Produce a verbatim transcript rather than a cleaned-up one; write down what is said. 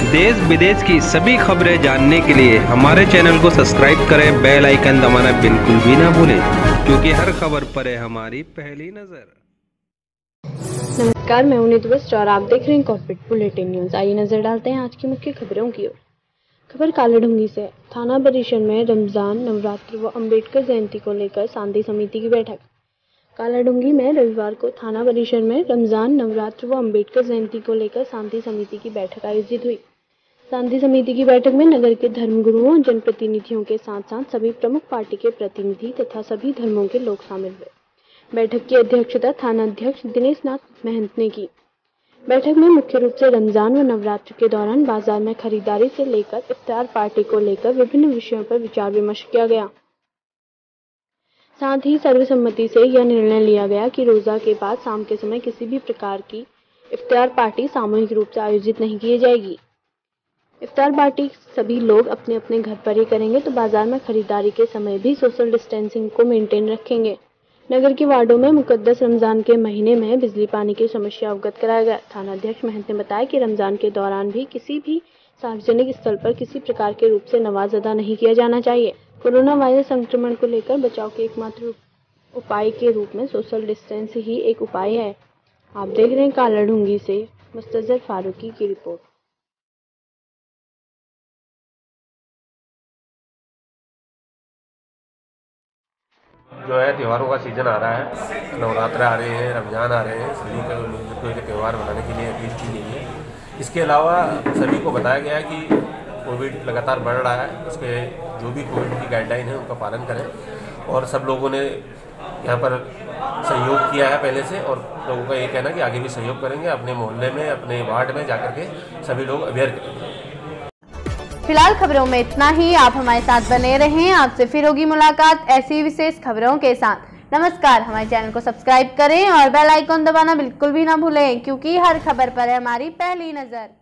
देश विदेश की सभी खबरें जानने के लिए हमारे चैनल को सब्सक्राइब करें, बेल आइकन दबाना बिल्कुल भी ना भूलें, क्योंकि हर खबर पर है हमारी पहली नज़र। नमस्कार, मैं हूं नीतू वस्त्र और आप देख रहे हैं कॉर्पोरेट बुलेटिन न्यूज। आइए नजर डालते हैं आज की मुख्य खबरों की ओर। खबर कालाढूंगी से। थाना परिसर में रमजान, नवरात्र व अंबेडकर जयंती को लेकर शांति समिति की बैठक। कालाढूंगी में रविवार को थाना परिसर में रमजान, नवरात्र व अंबेडकर जयंती को लेकर शांति समिति की बैठक आयोजित हुई। शांति समिति की बैठक में नगर के धर्मगुरुओं, जनप्रतिनिधियों के साथ साथ सभी प्रमुख पार्टी के प्रतिनिधि तथा सभी धर्मों के लोग शामिल हुए। बैठक की अध्यक्षता थाना अध्यक्ष दिनेश नाथ महंत ने की। बैठक में मुख्य रूप से रमजान व नवरात्र के दौरान बाजार में खरीदारी से लेकर इफ्तार पार्टी को लेकर विभिन्न विषयों पर विचार विमर्श किया गया। साथ ही सर्वसम्मति से यह निर्णय लिया गया कि रोजा के बाद शाम के समय किसी भी प्रकार की इफ्तार पार्टी सामूहिक रूप से आयोजित नहीं की जाएगी। इफ्तार पार्टी सभी लोग अपने अपने घर पर ही करेंगे, तो बाजार में खरीदारी के समय भी सोशल डिस्टेंसिंग को मेंटेन रखेंगे। नगर के वार्डों में मुकद्दस रमजान के महीने में बिजली पानी की समस्या अवगत कराया गया। थाना अध्यक्ष महंत ने बताया कि रमजान के दौरान भी किसी भी सार्वजनिक स्थल पर किसी प्रकार के रूप से नमाज अदा नहीं किया जाना चाहिए। कोरोना वायरस संक्रमण को लेकर बचाव के एकमात्र उपाय के रूप में सोशल डिस्टेंस ही एक उपाय है। आप देख रहे हैं कालाढूंगी से मुस्तजर फारूकी की रिपोर्ट। जो है त्योहारों का सीज़न आ रहा है, नवरात्र आ रहे हैं, रमज़ान आ रहे हैं, सभी को मिलजुल के त्यौहार मनाने के लिए अपील की गई है। इसके अलावा सभी को बताया गया है कि कोविड लगातार बढ़ रहा है, उसके जो भी कोविड की गाइडलाइन है उनका पालन करें। और सब लोगों ने यहाँ पर सहयोग किया है पहले से, और लोगों का ये कहना कि आगे भी सहयोग करेंगे। अपने मोहल्ले में, अपने वार्ड में जाकर के सभी लोग अवेयर करेंगे। फिलहाल खबरों में इतना ही। आप हमारे साथ बने रहें, आपसे फिर होगी मुलाकात ऐसी विशेष खबरों के साथ। नमस्कार, हमारे चैनल को सब्सक्राइब करें और बेल आइकॉन दबाना बिल्कुल भी ना भूलें, क्योंकि हर खबर पर है हमारी पहली नज़र।